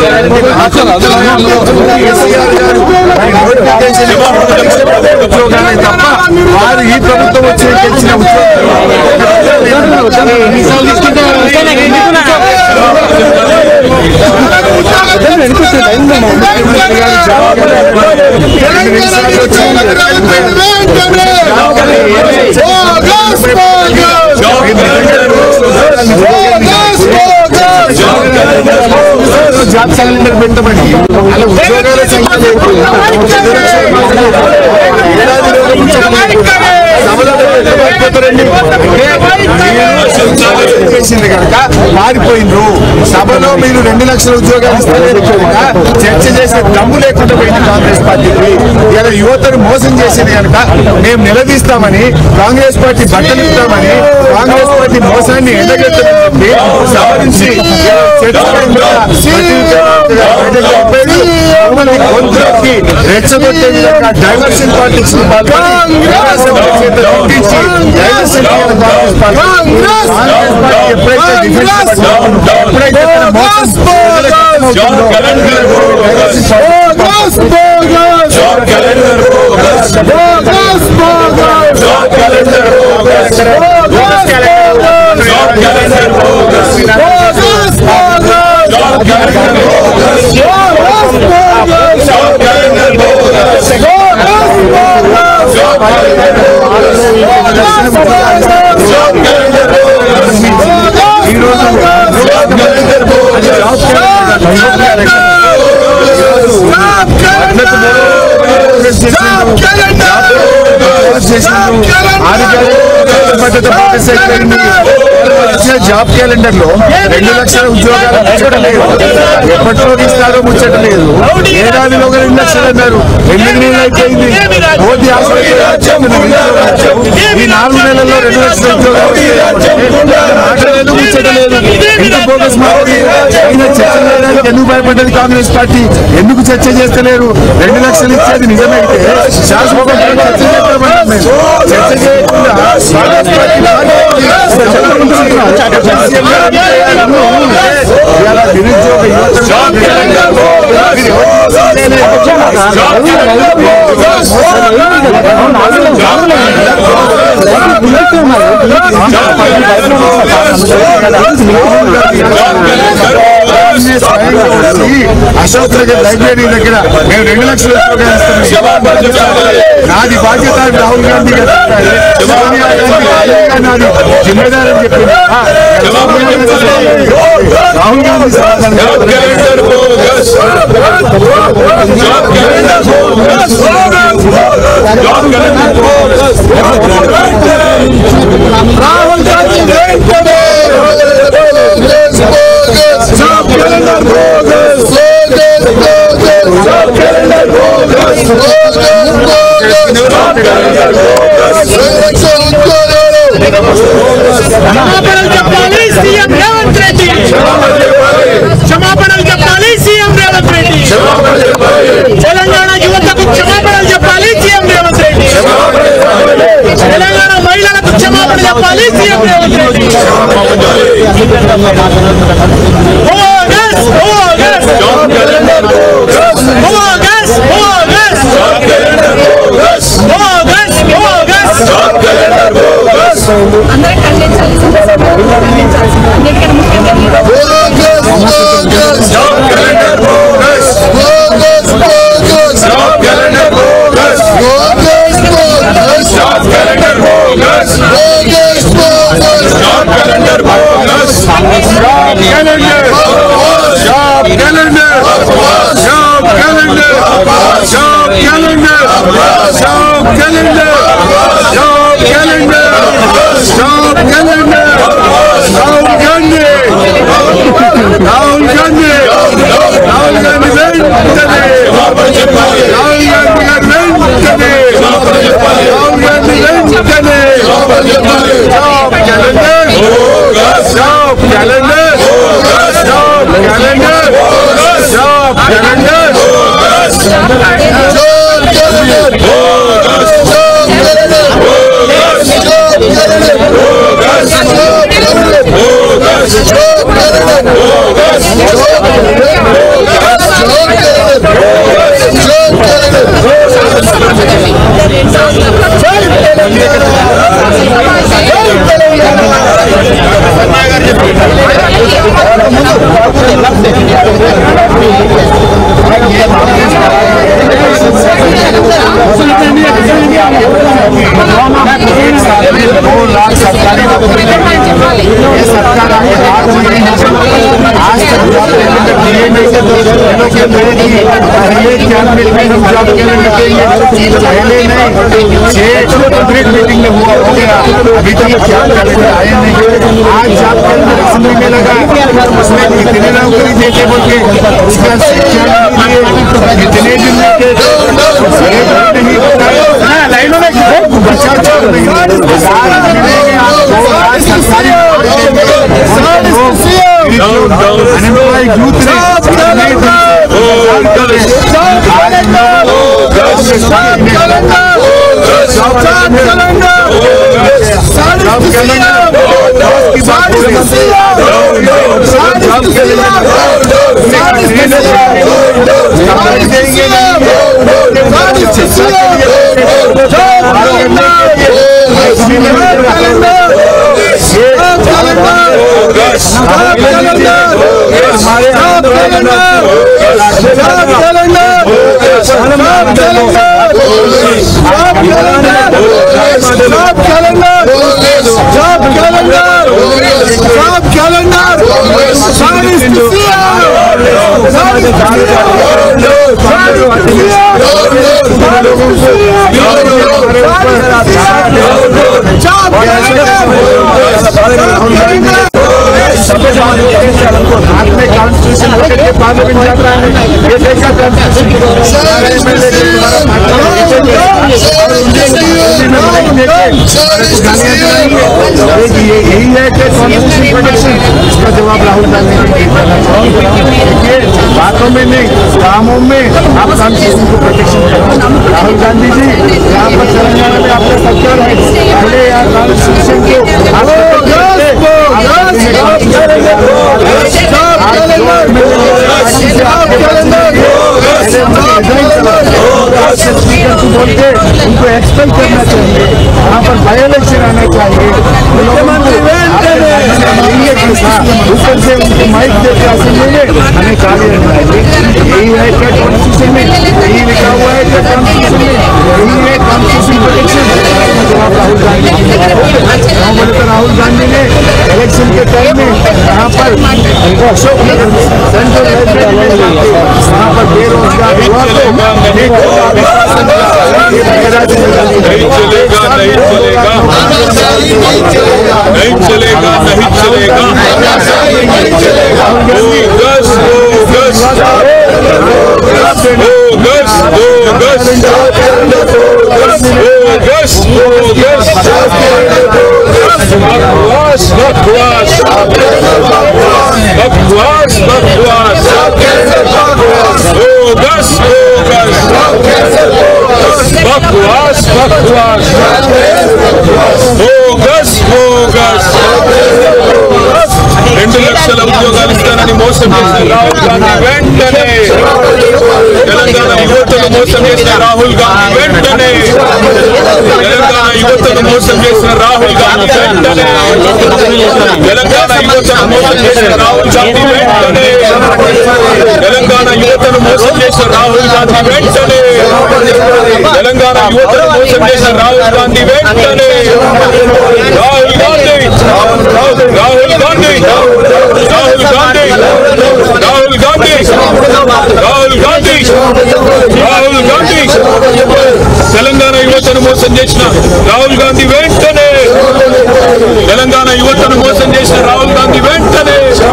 ఉద్యోగాలే తప్ప వారు ఈ ప్రభుత్వం వచ్చి గెలిచిన జాబ్ క్యాలెండర్ పెట్టబడి అలా ఉద్యోగాల సంఖ్య చేసింది కనుక మారిపోయిండ్రు. సభలో మీరు 2 లక్షల ఉద్యోగాలు ఇస్తలేదు కనుక చర్చ చేసే దమ్ము లేకుండా పోయింది కాంగ్రెస్ పార్టీకి. ఇలా యువతను మోసం చేసింది కనుక మేము నిలదీస్తామని, కాంగ్రెస్ పార్టీ బట్టలు ఇస్తామని, కాంగ్రెస్ పార్టీ మోసాన్ని ఎండగెత్తమని సభ నుంచి గొంతులకి రెచ్చగొట్టే విధంగా డైవర్షన్ పాలిటిక్స్ జాబ్ క్యాలెండర్ లో 2 లక్షల ఉద్యోగాలు ముచ్చటలేదు, ఎప్పట్లో ఇస్తారో ముచ్చటలేదు. ఏడాదిలో 2 లక్షలు అన్నారు, 8 నెలలు అయిపోయింది. మోదీ ఈ 4 నెలల్లో 2 లక్షల ఉద్యోగాలు మాట్లాడలేదు, ముచ్చటలేదు. ఎంత బోగస్ మాట్లాడి చర్చ చేయడానికి ఎందుకు భయపడ్డది కాంగ్రెస్ పార్టీ? ఎందుకు చర్చ చేస్తలేరు? 2 లక్షలు ఇచ్చేది నిజమైతే శాశ్వతంగా చర్చ చేస్తామన్నాం మేము. చర్చ చేయకుండా కాంగ్రెస్ పార్టీ నిరుద్యోగ అశోక్ నగర్ లైబ్రరీ దగ్గర మేము 2 లక్షల ఉద్యోగాలు ఇస్తున్నాం. నాది బాధ్యత రాహుల్ గాంధీ గారు, సోనియా గాంధీ నాది జిమ్మేదారు అని చెప్పింది. రాహుల్ గాంధీ రాహుల్ గాంధీ క్షమాపణలు చెప్పాలి సీఎం రేవంత్ రెడ్డి, క్షమాపణలు చెప్పాలి సీఎం రేవంత్ రెడ్డి, తెలంగాణ యువతకు క్షమాపణలు చెప్పాలి సీఎం రేవంత్ రెడ్డి, తెలంగాణ మహిళలకు క్షమాపణ చెప్పాలి సీఎం రేవంత్ రెడ్డి. అందరూ ఖండించాలి, అన్నిటికన్నా ముఖ్యంగా calendar. मीटिंग में हुआ हो गया, अभी तक जॉब कैलेंडर आए नहीं। आज जॉब कैलेंडर असेंबली में लगा, उसमें कितने नौकरी देते बोल के उसका शिक्षा कितने दिन में देते नहीं लाइनों में बचा सरकारी कॉन्स्टिट्यूशन पार्लियामेंट जाता है, ये देखा यही है कि इसका जवाब राहुल गांधी ने बातों में नहीं कामों में आप कॉन्स्टिट्यूशन को प्रोटेक्शन करें। राहुल गांधी जी यहाँ पर तेलंगाना में आपका सरकार है, पहले यहाँ कॉन्स्टिट्यूशन को बोल के उनको एक्सपेल करना चाहिए, वहाँ पर बाई इलेक्शन आना चाहिए। ऊपर से उनको माइक देकर असेंबली में हमें कार्य यही है क्या कॉन्स्टिट्यूशन में यही लिखा हुआ है क्या कॉन्स्टिट्यूशन में यही है कॉन्स्टिट्यूशन प्रोटेक्शन। जवाब राहुल गांधी बोले तो राहुल गांधी ने इलेक्शन के टाइम में यहाँ पर अशोक नगर में सेंट्रल लाइब्रेरी में वहाँ पर बेरोजगार युवा को नहीं चलेगा नहीं चलेगा नहीं चलेगा नहीं चलेगा नहीं चलेगा। Bogus bogus bogus bogus bogus bogus बकवास बकवास बकवास बकवास बोगस बोगस बकवास बकवास बोगस बोगस 2 లక్షల ఉద్యోగాలు ఇస్తానని మోసం చేసిన రాహుల్ గాంధీ వెంటనే తెలంగాణ యువతను మోసం చేసిన రాహుల్ గాంధీ వెంటనే తెలంగాణ యువతను మోసం చేసిన రాహుల్ గాంధీ వెంటనే తెలంగాణ యువతను మోసం చేసిన రాహుల్ గాంధీ వెంటనే తెలంగాణ యువతను మోసం చేసిన రాహుల్ గాంధీ వెంటనే తెలంగాణ యువతను మోసం చేసిన రాహుల్ గాంధీ వెంటనే రాహుల్ గాంధీ రాహుల్ గాంధీ రాహుల్ గాంధీ రాహుల్ గాంధీ రాహుల్ గాంధీ రాహుల్ గాంధీ తెలంగాణ యువతను మోసం చేసిన రాహుల్ గాంధీ వెంటనే తెలంగాణ యువతను మోసం చేసిన రాహుల్ గాంధీ వెంటనే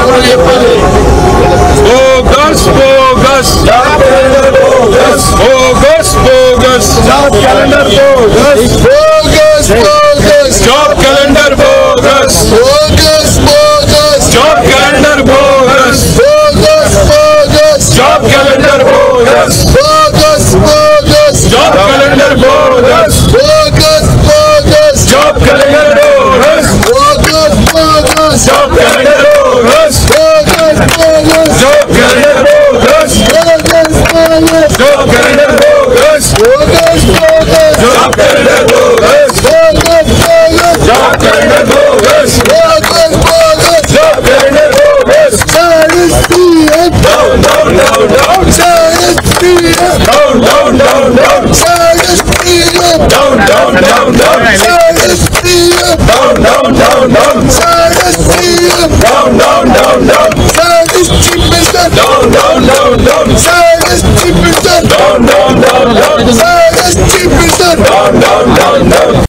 bogus bogus bogus bogus job calendar bogus bogus bogus job calendar bogus bogus bogus job calendar bogus bogus bogus job calendar bogus bogus bogus job calendar bogus bogus bogus job calendar bogus bogus bogus job calendar bogus bogus bogus job calendar bogus bogus bogus job calendar bogus bogus bogus job calendar bogus bogus bogus job calendar bogus bogus bogus job calendar bogus down down down down down down down down down down down down down down down down minister down down down down silence chief minister down down down down silence chief minister down down down down